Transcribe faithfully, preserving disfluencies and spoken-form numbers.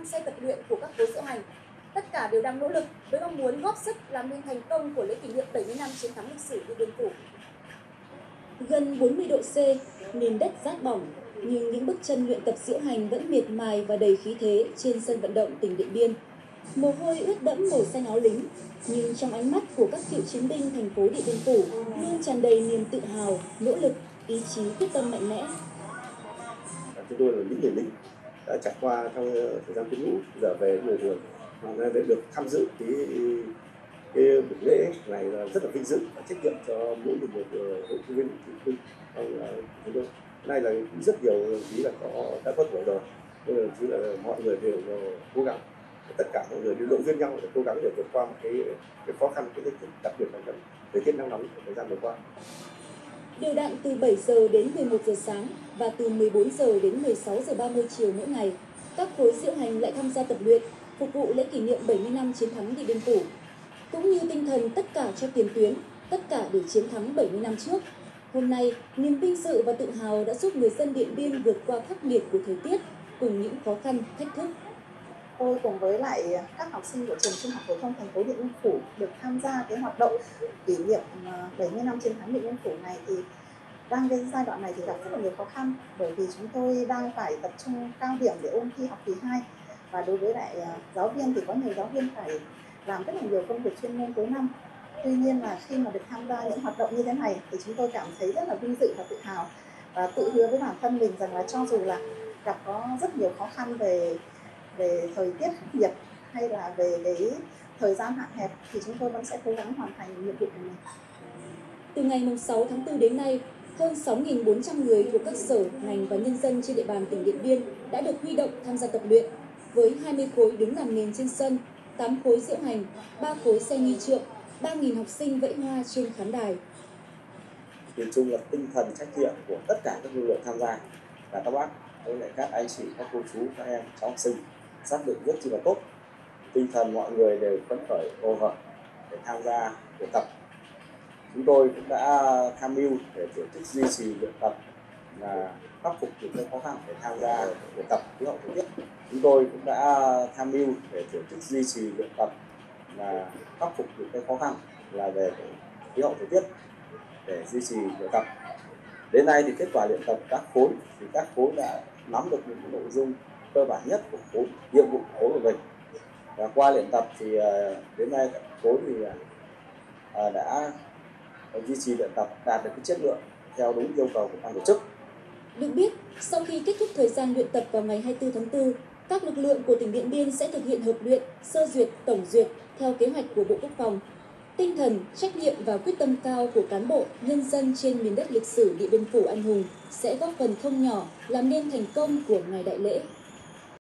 trăm xe tập luyện của các khối diễu hành. Tất cả đều đang nỗ lực với mong muốn góp sức làm nên thành công của lễ kỷ niệm bảy mươi năm chiến thắng lịch sử Điện Biên Phủ. Gần bốn mươi độ C, nền đất rát bỏng, nhưng những bước chân luyện tập diễu hành vẫn miệt mài và đầy khí thế trên sân vận động tỉnh Điện Biên. Mồ hôi ướt đẫm màu xanh áo lính, nhưng trong ánh mắt của các cựu chiến binh thành phố Điện Biên Phủ luôn tràn đầy niềm tự hào, nỗ lực, ý chí quyết tâm mạnh mẽ. Chúng tôi là những người lính đã trải qua trong thời gian quân ngũ, giờ về mùa buồn, và để được tham dự cái cái buổi lễ này là rất là vinh dự và trách nhiệm cho mỗi một hội viên binh trong chúng tôi. Nay là rất nhiều đồng chí là có đã có tuổi rồi, nên là chỉ là mọi người đều cố gắng, tất cả mọi người đều động viên nhau để cố gắng để vượt qua một cái, cái khó khăn, cái đặc biệt là thời tiết nắng nóng của thời gian vừa qua. Đều đặn từ bảy giờ đến mười một giờ sáng và từ mười bốn giờ đến mười sáu giờ ba mươi chiều mỗi ngày, các khối diễu hành lại tham gia tập luyện phục vụ lễ kỷ niệm bảy mươi năm chiến thắng Điện Biên Phủ. Cũng như tinh thần tất cả cho tiền tuyến, tất cả để chiến thắng bảy mươi năm trước. Hôm nay, niềm vinh dự và tự hào đã giúp người dân Điện Biên vượt qua khắc nghiệt của thời tiết cùng những khó khăn, thách thức. Tôi cùng với lại các học sinh của trường Trung học phổ thông thành phố Điện Biên Phủ được tham gia cái hoạt động kỷ niệm bảy mươi năm chiến thắng Điện Biên Phủ này thì đang cái giai đoạn này thì gặp rất là nhiều khó khăn, bởi vì chúng tôi đang phải tập trung cao điểm để ôn thi học kỳ hai, và đối với lại giáo viên thì có nhiều giáo viên phải làm rất là nhiều công việc chuyên môn cuối năm. Tuy nhiên là khi mà được tham gia những hoạt động như thế này thì chúng tôi cảm thấy rất là vinh dự và tự hào, và tự hứa với bản thân mình rằng là cho dù là gặp có rất nhiều khó khăn về về thời tiết khắc nghiệt hay là về cái thời gian hạn hẹp thì chúng tôi vẫn sẽ cố gắng hoàn thành nhiệm vụ của mình. Từ ngày sáu tháng tư đến nay, hơn sáu nghìn bốn trăm người thuộc các sở, ngành và nhân dân trên địa bàn tỉnh Điện Biên đã được huy động tham gia tập luyện với hai mươi khối đứng làm nền trên sân, tám khối diễu hành, ba khối xe nghi trượng, ba nghìn học sinh vẫy hoa trên khán đài. Nhìn chung là tinh thần trách nhiệm của tất cả các lực lượng tham gia là các bác, với lại các anh chị, các cô chú, các em, cháu học sinh xác định rất là tốt. Tinh thần mọi người đều phấn khởi, hồ hởi để tham gia luyện tập. Chúng tôi cũng đã tham mưu để tổ chức duy trì luyện tập là khắc phục những khó khăn để tham gia luyện tập khí hậu thời tiết. Chúng tôi cũng đã tham mưu để tổ chức duy trì luyện tập là khắc phục những cái khó khăn là về khí hậu thời tiết để duy trì luyện tập. Đến nay thì kết quả luyện tập các khối thì các khối đã nắm được những nội dung cơ bản nhất của khối, nhiệm vụ của khối của mình. Và qua luyện tập thì đến nay các khối thì đã duy trì luyện tập đạt được cái chất lượng theo đúng yêu cầu của ban tổ chức. Được biết, sau khi kết thúc thời gian luyện tập vào ngày hai mươi tư tháng tư, các lực lượng của tỉnh Điện Biên sẽ thực hiện hợp luyện, sơ duyệt, tổng duyệt theo kế hoạch của Bộ Quốc phòng. Tinh thần, trách nhiệm và quyết tâm cao của cán bộ, nhân dân trên miền đất lịch sử Điện Biên Phủ anh hùng sẽ góp phần không nhỏ làm nên thành công của ngày đại lễ.